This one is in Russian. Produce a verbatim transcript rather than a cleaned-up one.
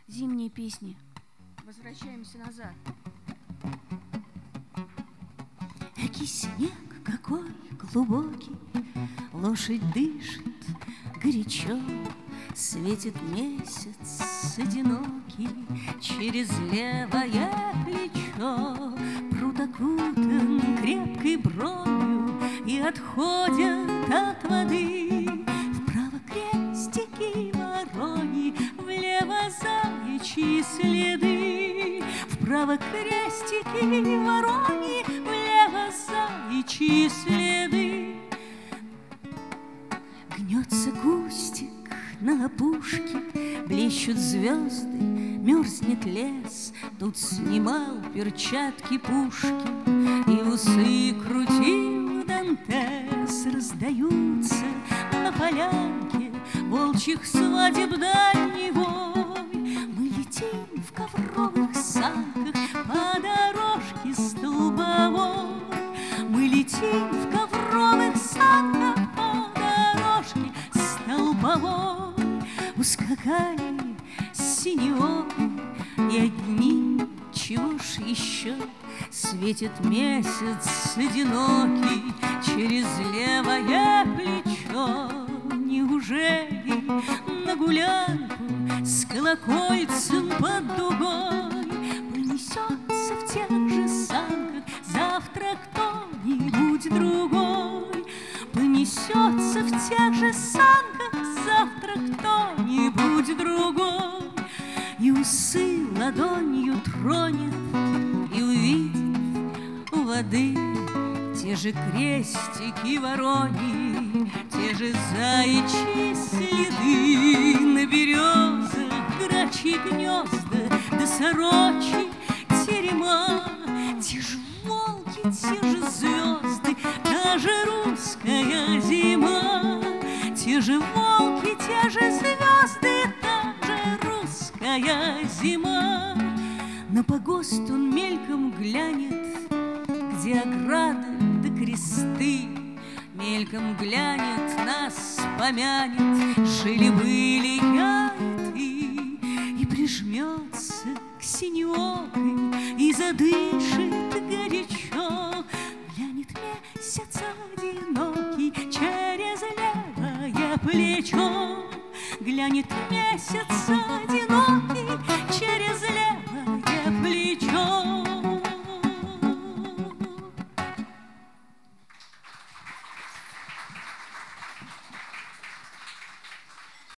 Зимние песни. Возвращаемся назад. Экий снег какой глубокий, лошадь дышит горячо, светит месяц одинокий через левое плечо. Пруд окутан крепкой бронью и отходят от воды. Вправо крестики вороньи, влево заячьи следы. Вправо крестики вороньи, влево заячьи следы. Гнется кустик на опушке, блещут звезды, мерзнет лес. Тут снимал перчатки Пушкин и в усы крутил Дантес. Раздаются на полянке волчьих свадеб дальний вой. Мы летим в ковровых санках по дорожке столбовой. Мы летим в ковровых санках по дорожке столбовой. Ускакали синеокой и одни, чего ж еще, светит месяц одинокий через левое плечо. Неужели на гулянку с колокольцем под дугой понесется в тех же санках завтра кто-нибудь другой? Понесется в тех же санках завтра кто-нибудь другой. И усы ладонью тронет и увидит у воды те же крестики вороньи, те же заячьи следы. На березах грачьи гнезда да сорочьи терема. Те же волки, те же звезды, та же русская зима. Те же волки, те же звезды, та же русская зима. На погост он мельком глянет, где ограды да кресты. Мельком глянет, нас помянет, жили-были я и ты. И прижмется к синеокой и задышит горячо. Глянет месяц одинокий через левое плечо. Глянет месяц одинокий через левое плечо.